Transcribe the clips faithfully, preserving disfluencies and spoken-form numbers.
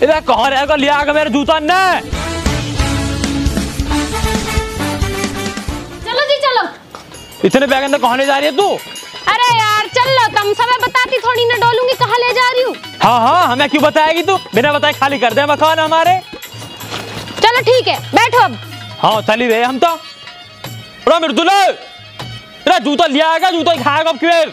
इधर कहाँ रहेगा लिया आगे मेरे जूता ने। चलो जी चलो। इतने बैग अंदर कहाँ ले जा रही है तू? अरे यार चल लो, तुम समय बताती थोड़ी ना डोलूंगी कहाँ ले जा रही हूँ। हाँ हाँ हमें क्यों बताएगी तू, बिना बताए खाली कर दे मकान हमारे। चलो ठीक है बैठो अब। हाँ चली रहे हम तो। मृदुला तेरा जूता लिया आएगा, जूता ही खाएगा अब क्यों?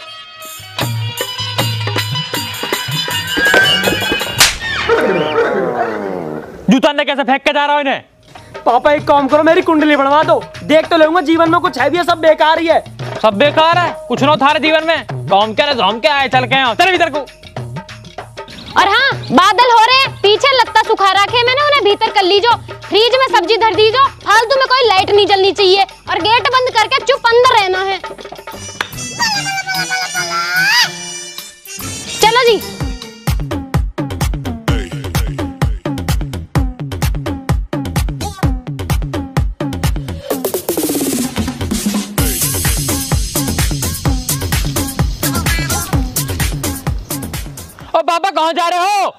जूता ने कैसे फेंक के जा रहा है इन्हें? पापा एक काम करो, मेरी कुंडली बनवा दो, देख तो लूंगा जीवन में कुछ है भी है, सब बेकार ही है। सब बेकार है, कुछ ना थारे जीवन में। काम क्या है, हम क्या आए चल के यहाँ चल भीतर को। और हाँ बादल हो रहे हैं, पीछे लत्ता सुखा रखे मैंने, उन्हें भीतर कर लीजो। फ्रिज में सब्जी धर दीजो, फालतू में कोई लाइट नहीं जलनी चाहिए और गेट बंद करके चुप अंदर रहना है। चलो जी। ओ बाबा कहाँ जा रहे हो?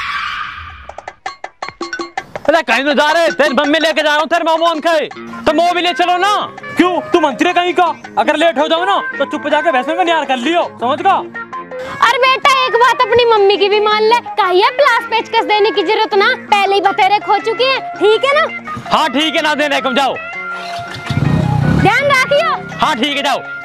अरे कहीं तो जा रहे, तेरे मम्मी लेके जा रहा हूँ तेरे मामू खाए, तो मो भी ले चलो ना। क्यों तू मंत्री कहीं का, अगर लेट हो जाओ ना तो चुप जाके भैंसों का न्यार कर लियो, समझ का? अरे बेटा एक बात अपनी मम्मी की भी मान ले, कहिए प्लास पेचकस देने की जरूरत ना, पहले ही बतेरे खो चुकी है, ठीक है ना? हाँ ठीक है ना देने कम जाओ, ध्यान रखियो। हाँ ठीक है जाओ।